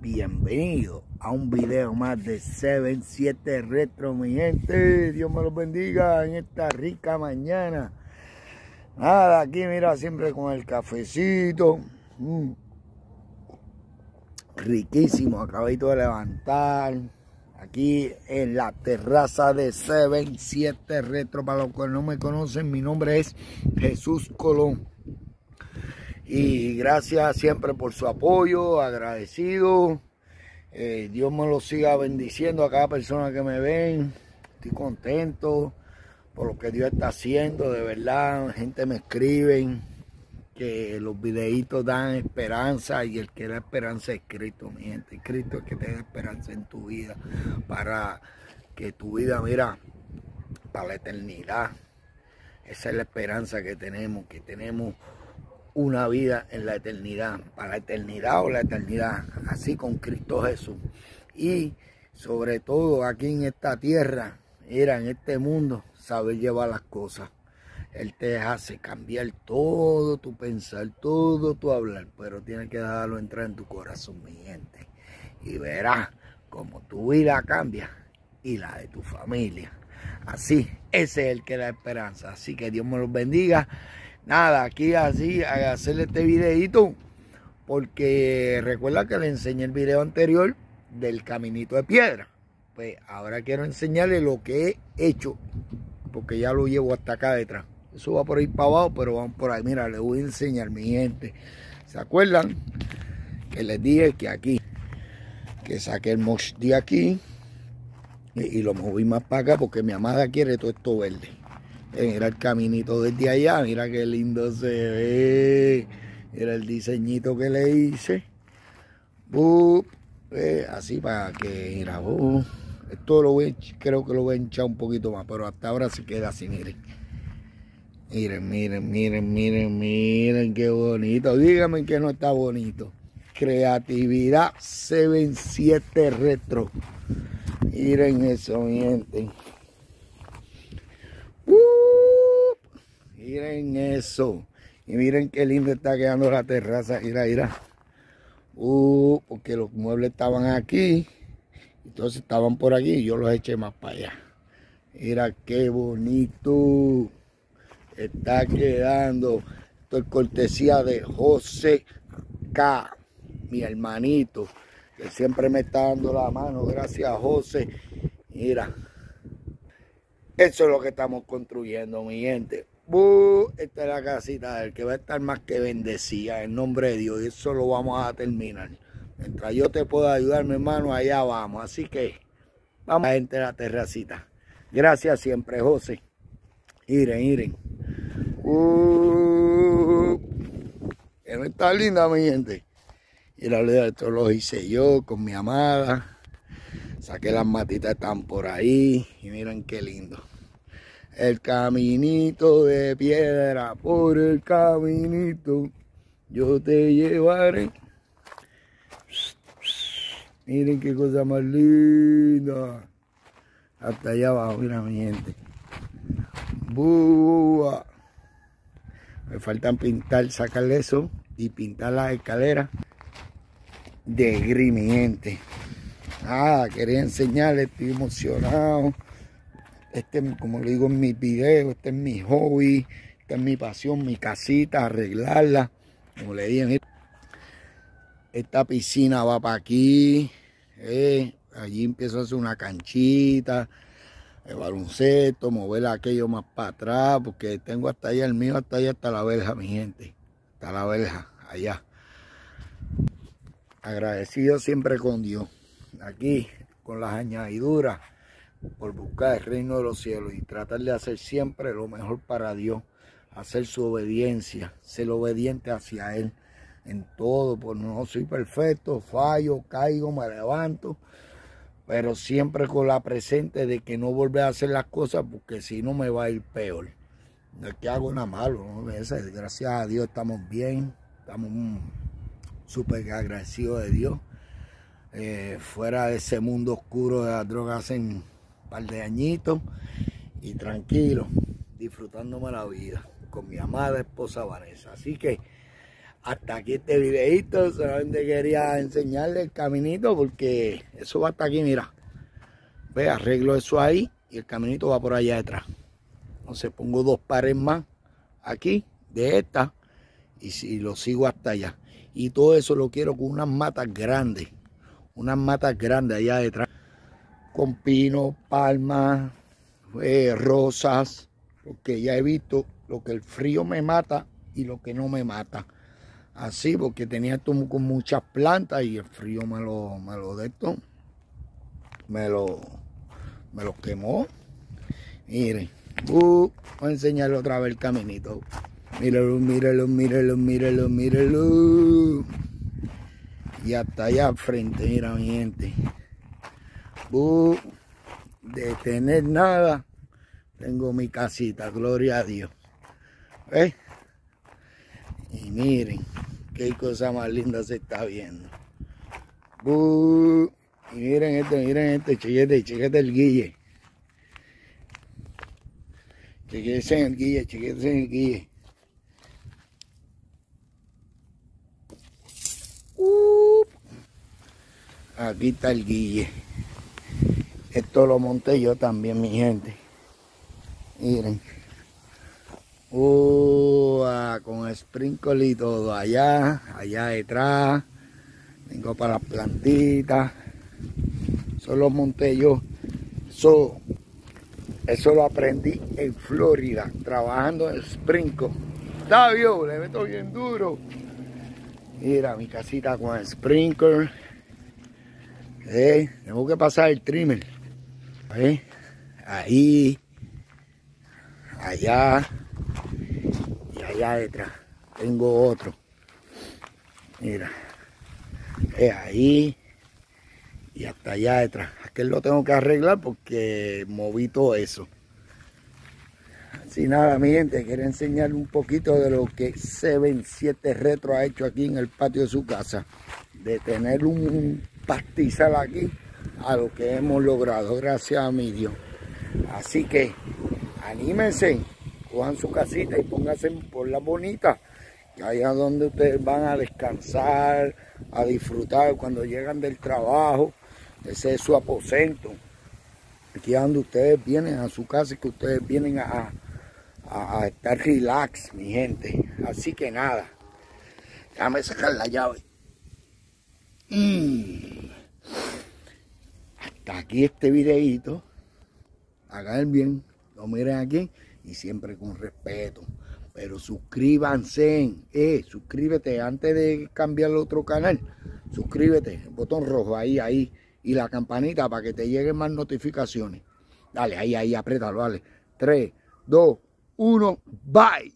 Bienvenido a un video más de 77 Retro, mi gente. Dios me los bendiga en esta rica mañana. Nada, aquí mira, siempre con el cafecito. Riquísimo, acabito de levantar. Aquí en la terraza de 77 Retro. Para los que no me conocen, mi nombre es Jesús Colón. Y gracias siempre por su apoyo, agradecido. Dios me lo siga bendiciendo a cada persona que me ven. Estoy contento por lo que Dios está haciendo, de verdad. Gente me escriben que los videitos dan esperanza, y el que da esperanza es Cristo, mi gente. Cristo es que te da esperanza en tu vida, para que tu vida, mira, para la eternidad. Esa es la esperanza que tenemos una vida en la eternidad, para la eternidad o la eternidad, así con Cristo Jesús. Y sobre todo aquí en esta tierra, mira, en este mundo, saber llevar las cosas. Él te hace cambiar todo tu pensar, todo tu hablar, pero tienes que dejarlo entrar en tu corazón, mi gente. Y verás cómo tu vida cambia y la de tu familia. Así, ese es el que da esperanza. Así que Dios me los bendiga. Nada, aquí así, a hacerle este videito, porque recuerda que le enseñé el video anterior del caminito de piedra. Pues ahora quiero enseñarle lo que he hecho, porque ya lo llevo hasta acá detrás. Eso va por ahí para abajo, pero vamos por ahí. Mira, les voy a enseñar, mi gente. ¿Se acuerdan que les dije que aquí, que saqué el mosh de aquí y lo moví más para acá, porque mi amada quiere todo esto verde? Mira el caminito desde allá, mira qué lindo se ve. Mira el diseñito que le hice. Así para que, mira, esto lo voy, creo que lo voy a hinchar un poquito más, pero hasta ahora se queda así, miren. Miren qué bonito. Díganme que no está bonito. Creatividad 77 Retro. Miren eso, mi gente. Miren eso. Y miren qué lindo está quedando la terraza. Mira. Porque los muebles estaban aquí. Entonces estaban por aquí y yo los eché más para allá. Mira qué bonito está quedando. Esto es cortesía de José K, mi hermanito, que siempre me está dando la mano. Gracias, José. Mira. Eso es lo que estamos construyendo, mi gente. Esta es la casita del que va a estar más que bendecida en nombre de Dios. Y eso lo vamos a terminar. Mientras yo te pueda ayudar, mi hermano, allá vamos. Así que vamos a gente de la terracita. Gracias siempre, José. Miren. Que no está linda, mi gente. Mira, esto lo hice yo con mi amada. Saqué las matitas, están por ahí. Y miren qué lindo. El caminito de piedra, por el caminito yo te llevaré. Miren qué cosa más linda. Hasta allá abajo, mira, mi gente. Me faltan pintar, sacarle eso y pintar las escaleras de gris, mi gente. Quería enseñarles, estoy emocionado. Como le digo en mis videos, este es mi hobby, esta es mi pasión, mi casita, arreglarla. Como le dije, esta piscina va para aquí. Allí empiezo a hacer una canchita, el baloncesto, mover aquello más para atrás, porque tengo hasta allá el mío, hasta allá está la verja, mi gente. Está la verja, allá. Agradecido siempre con Dios. Aquí, con las añadiduras, por buscar el reino de los cielos y tratar de hacer siempre lo mejor para Dios, hacer su obediencia, ser obediente hacia Él en todo. Pues no soy perfecto, fallo, caigo, me levanto, pero siempre con la presente de que no volver a hacer las cosas, porque si no me va a ir peor. No es que hago nada malo, ¿no? Gracias a Dios estamos bien, estamos súper agradecidos de Dios. Fuera de ese mundo oscuro de las drogas hace un par de añitos, y tranquilo, disfrutándome la vida con mi amada esposa Vanessa. Así que hasta aquí este videito. Solamente quería enseñarle el caminito porque eso va hasta aquí, mira. Ve, arreglo eso ahí y el caminito va por allá detrás. Entonces pongo 2 pares más aquí de esta y si lo sigo hasta allá. Y todo eso lo quiero con unas matas grandes allá detrás. Con pino, palmas, rosas, porque ya he visto lo que el frío me mata y lo que no me mata. Así, porque tenía esto con muchas plantas y el frío me lo quemó. Miren, voy a enseñarle otra vez el caminito. Míralo, míralo, míralo, míralo, míralo. Y hasta allá al frente, mira mi gente. De tener nada, tengo mi casita, gloria a Dios. ¿Ves? Y miren, qué cosa más linda se está viendo. Y miren este, chequete el guille. Chequete en el guille, chequete en el guille. Aquí está el guille. Esto lo monté yo también, mi gente. Miren. Con sprinkle y todo. Allá detrás. Vengo para las plantitas. Eso lo monté yo. Eso lo aprendí en Florida. Trabajando en sprinkle. Está bien, le meto bien duro. Mira mi casita con el sprinkler. Tengo que pasar el trimmer. Ahí, allá y allá detrás. Tengo otro. Mira. Ahí y hasta allá detrás. Aquel lo tengo que arreglar porque moví todo eso. Así nada, mi gente, quiero enseñarle un poquito de lo que 77 Retro ha hecho aquí en el patio de su casa. De tener un pastizal aquí a lo que hemos logrado, gracias a mi Dios. Así que anímense, cojan su casita y pónganse por la bonita, que allá donde ustedes van a descansar, a disfrutar cuando llegan del trabajo. Ese es su aposento. Aquí es donde ustedes vienen a su casa y que ustedes vienen a estar relax, mi gente. Así que nada, déjame sacar la llave. Hasta aquí este videito. Hagan el bien, lo miren aquí y siempre con respeto. Pero suscríbanse, suscríbete antes de cambiar al otro canal. Suscríbete, el botón rojo ahí y la campanita para que te lleguen más notificaciones. Dale, ahí, apriétalo, dale. 3, 2, 1, bye.